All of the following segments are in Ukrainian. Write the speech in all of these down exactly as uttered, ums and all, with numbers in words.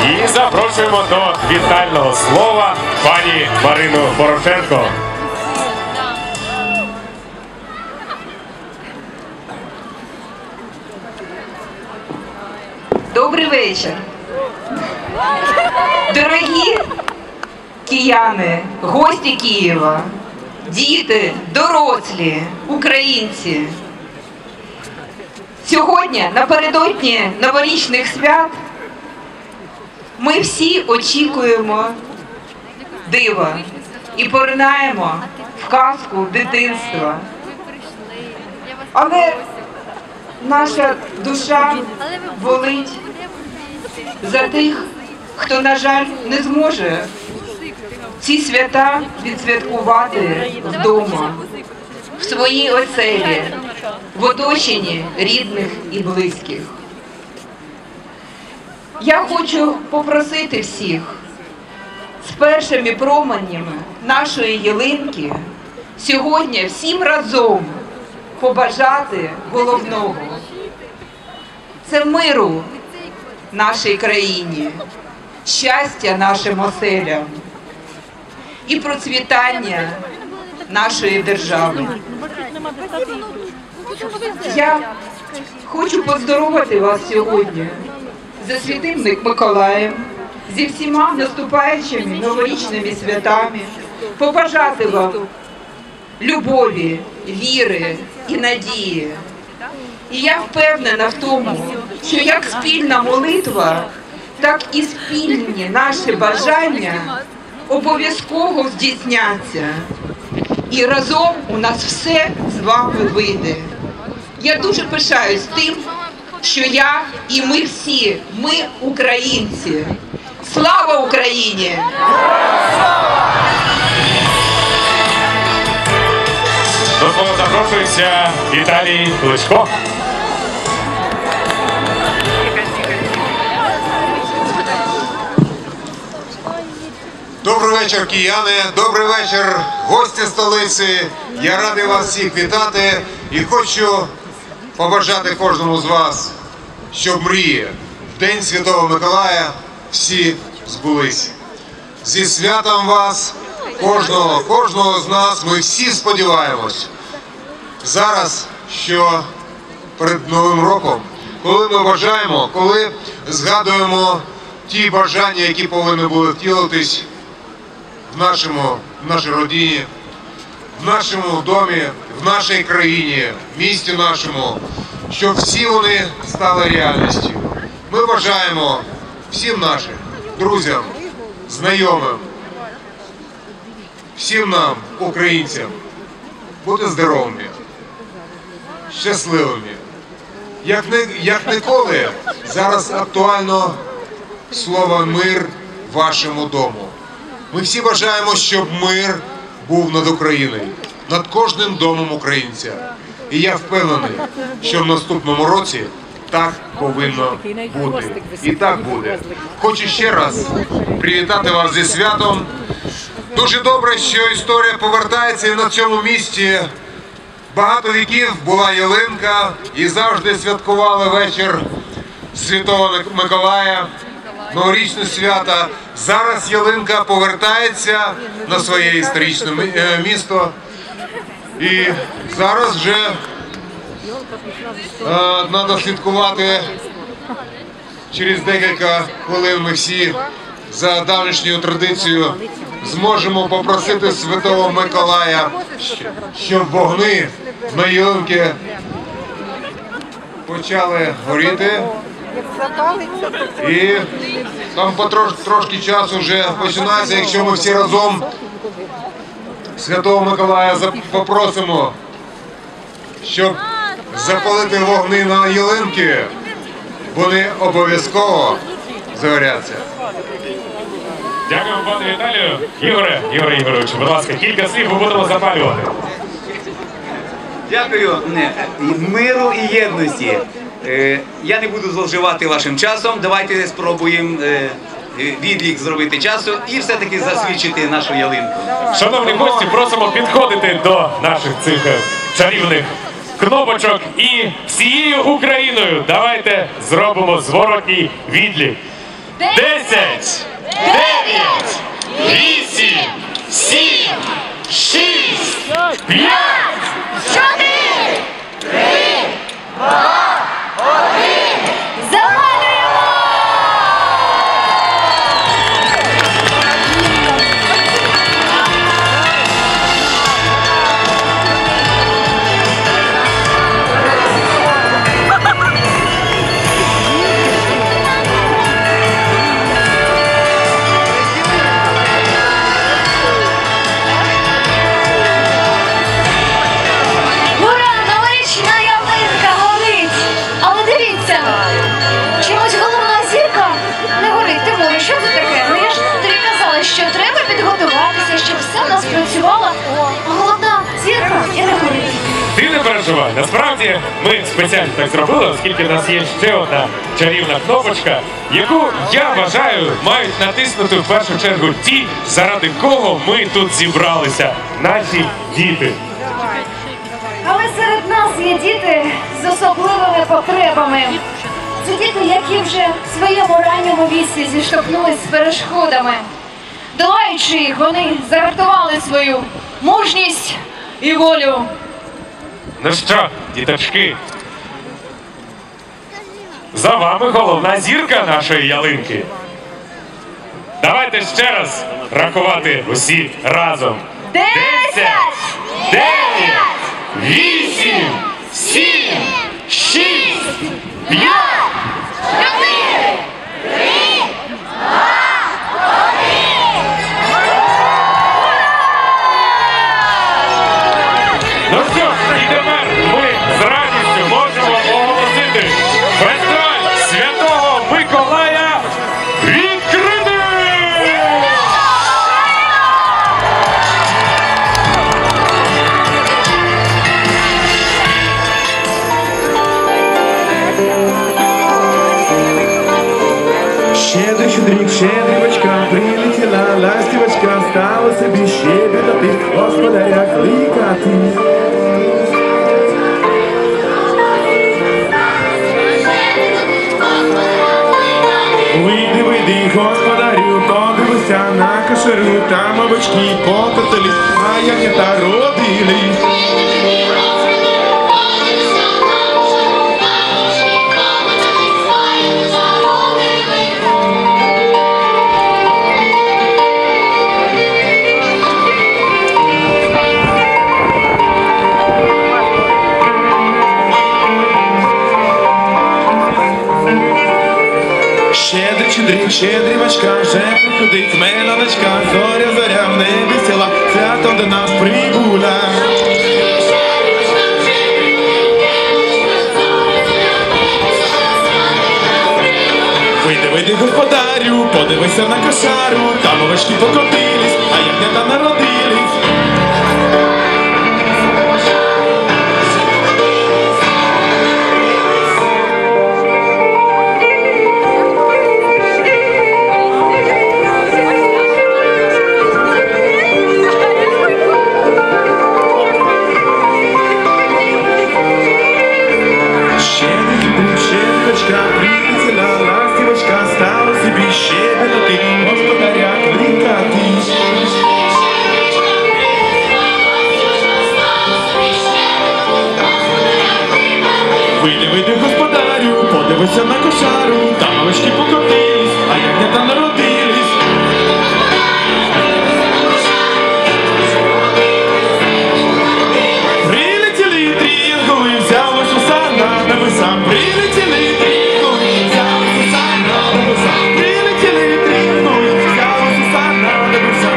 І запрошуємо до вітального слова пані Марину Порошенко. Добрий вечір. Дорогі кияни, гості Києва, діти, дорослі, українці. Сьогодні, напередодні новорічних свят, ми всі очікуємо дива і поринаємо в казку дитинства. Але наша душа болить за тих, хто, на жаль, не зможе ці свята відсвяткувати вдома, в своїй оселі, в оточенні рідних і близьких. Я хочу попросити всіх з першими променями нашої ялинки сьогодні всім разом побажати головного. Це миру нашій країні, щастя нашим оселям і процвітання нашої держави. Я хочу поздоровити вас сьогодні за Святим Миколаєм, зі всіма наступаючими новорічними святами, побажати вам любові, віри і надії. І я впевнена в тому, що як спільна молитва, так і спільні наші бажання обов'язково здійсняться. І разом у нас все з вами вийде. Я дуже пишаюсь тим, що я і ми всі, ми українці. Слава Україні! До слова запрошується Віталій Кличко. Добрий вечір, кияни, добрий вечір, гості столиці. Я радий вас всіх вітати і хочу побажати кожному з вас, щоб мрії в День Святого Миколая всі збулись. Зі святом вас, кожного, кожного з нас, ми всі сподіваємось. Зараз, що перед Новим роком, коли ми бажаємо, коли згадуємо ті бажання, які повинні були втілитись в нашому, в нашій родині, в нашому домі, в нашій країні, в місті нашому, щоб всі вони стали реальністю. Ми бажаємо всім нашим друзям, знайомим, всім нам, українцям, бути здоровими, щасливими. Як, не, як ніколи зараз актуально слово «мир» вашому дому. Ми всі бажаємо, щоб мир був над Україною, над кожним домом українця. І я впевнений, що в наступному році так повинно бути. І так буде. Хочу ще раз привітати вас зі святом. Дуже добре, що історія повертається і на цьому місці. Багато віків була ялинка і завжди святкували вечір Святого Миколая, новорічне свято. Зараз ялинка повертається на своє історичне місто. І зараз вже треба е, слідкувати. Через декілька хвилин ми всі за давнішньою традицією зможемо попросити Святого Миколая, щоб вогни на ялинці почали горіти. І там потрош, трошки часу вже починається, якщо ми всі разом Святого Миколая попросимо, щоб запалити вогни на ялинки, вони обов'язково загоряться. Дякую, пане Віталію. Ігоре, Ігоре Ігоровичу, будь ласка, кілька слів ми будемо запалювати. Дякую. Миру і єдності. Я не буду зловживати вашим часом. Давайте спробуємо відлік зробити часу і все-таки засвідчити нашу ялинку. Шановні гості, просимо підходити до наших цих чарівних кнопочок і всією Україною давайте зробимо зворотній відлік. десять, дев'ять, вісім, сім, шість, п'ять, чотири, три, два, один. Завалюємо! Ура! Новорічна ялинка горить! Але дивіться, чомусь головна зірка не горить. Тимуре, що це таке? Ну я ж тобі казала, що треба підготуватися, щоб все в нас працювало. А головна зірка і не горить. Ти не переживай. Насправді ми спеціально так зробили, оскільки в нас є ще одна чарівна кнопочка, яку, я вважаю, мають натиснути в першу чергу ті, заради кого ми тут зібралися. Наші діти. Але серед нас є діти з особливими потребами. Це діти, які вже в своєму ранньому віці зіштовхнулись з перешкодами. Долаючи їх, вони загартували свою мужність і волю. Ну що, діточки, за вами головна зірка нашої ялинки. Давайте ще раз рахувати усі разом. Десять! Дев'ять! Вісім! Сім! Шість! П'ять! Чотири! Три! Ну що ж, і тепер ми з радістю можемо оголосити фестиваль Святого Миколая відкритий! Щедрий щедрик, щедрівочка, прилетіла ластівочка, стала собі щебетати, господаря кликати. Вийди, вийди, господарю, подивися на кошару, там овочки покотились, а ягнята родились. Щедрик, щедрик, щедрівочка, вже приходить меланочка, зоря, зоря в небі сіла, святом до нас прибула. Вийди, вийди, господарю, подивися на кошару, там овечки покотились, а ягнята народились. Щедрик, щедрівочка, прилетіла ластівочка, стала собі щебетати, господаря кликати. Вийди, вийди, господарю, подивися на кошару, там овечки покотились, а ягнята народились. Прилетіли три янголи, взялось уса на небеса. Прилетіли три янголи, взялось уса на небеса. Прилетіли три янголи, взялось уса на небеса.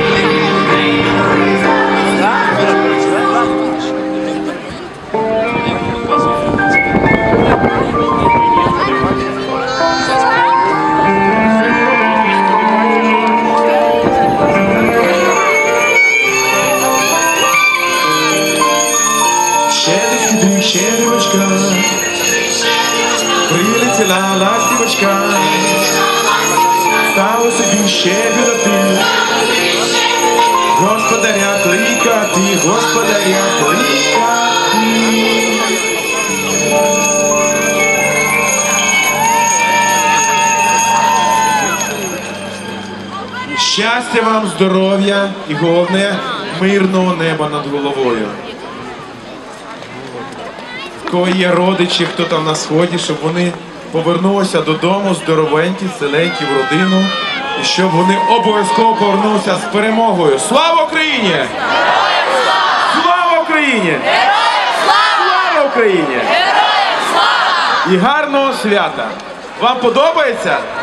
Щедрик, щедрівочка, прилетіла ластівочка, стала собі щебетати, господаря кликати, господаря кликати. Щастя вам, здоров'я і головне мирного неба над головою. В кого є родичі, хто там на сході, щоб вони повернулися додому здоровенькі, ціленькі в родину. І щоб вони обов'язково повернулися з перемогою. Слава Україні! Слава Україні! Слава Україні! І гарного свята! Вам подобається?